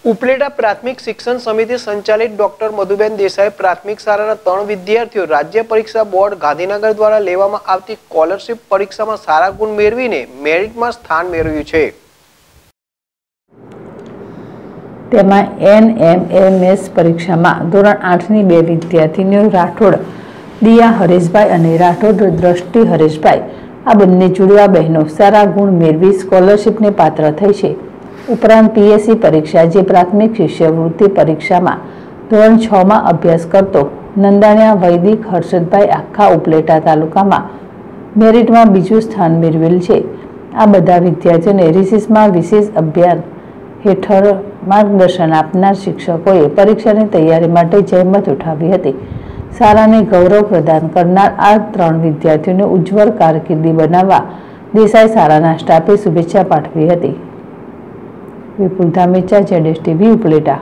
ઉપલેટા પ્રાથમિક શિક્ષણ સમિતિ સંચાલિત ડોક્ટર મધુબેન દેસાઈ પ્રાથમિક શાળાના 3 વિદ્યાર્થીઓ રાજ્ય પરીક્ષા બોર્ડ ગાંધીનગર દ્વારા લેવામાં આવતી સ્કોલરશિપ પરીક્ષામાં સારા ગુણ મેળવીને મેરિટમાં સ્થાન મેળવ્યું છે। તેમાં NMMS પરીક્ષામાં ધોરણ 8ની 2 વિદ્યાર્થીનીઓ રાઠોડ દિયા હરેશભાઈ અને રાઠોડ દ્રષ્ટિ હરેશભાઈ આ બંને જુડવા બહેનો સારા ગુણ મેળવી સ્કોલરશિપને પાત્ર થઈ છે। ઉપરાંત PSC પરીક્ષા જે પ્રાથમિક શિષ્યવૃત્તિ પરીક્ષામાં ધોરણ 6માં અભ્યાસ કરતો નંદાણિયા વૈદિક હર્ષદભાઈ આખા ઉપલેટા તાલુકામાં મેરિટમાં બીજું સ્થાન મેળવેલ છે। આ બધા વિદ્યાર્થીઓને રિસીસમાં વિશેષ અભિયાન હેઠળ માર્ગદર્શન આપનાર શિક્ષકોએ પરીક્ષાની તૈયારી માટે જહેમત ઉઠાવી હતી। શાળાને ગૌરવ પ્રદાન કરનાર આ 3 વિદ્યાર્થીઓને ઉજ્જવળ કારકિર્દી બનાવવા દેસાઈ શાળાના સ્ટાફે શુભેચ્છા પાઠવી હતી। વિપુલ ધામેચા, ZSTV ઉપલેટા।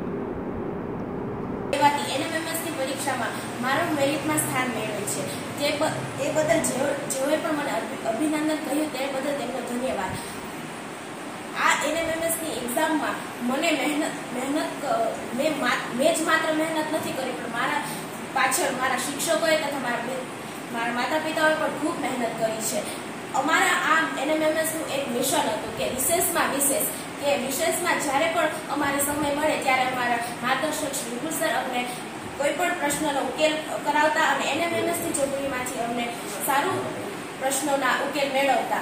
મને મેં જ માત્ર મહેનત નથી કરી, પણ મારા પાછળ મારા શિક્ષકોએ તથા મારા માતા પિતાઓએ પણ ખૂબ મહેનત કરી છે। અમારા આ NMMS નું એક મિશન હતું કે વિશેષમાં જ્યારે પણ અમારે સમય મળે ત્યારે અમારા માર્ગદર્શક શ્રી વિપુલ સર અમને કોઈ પણ પ્રશ્નનો ઉકેલ કરાવતા અને NMMS ની ચોપડીમાંથી અમને સારું પ્રશ્નોના ઉકેલ મેળવતા।